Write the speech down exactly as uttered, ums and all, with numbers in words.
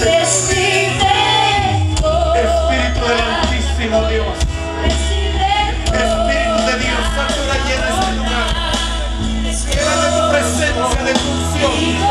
Espíritu del Altísimo Dios, Espíritu de Dios, ahora llena este lugar, llena de tu presencia, de tu unción.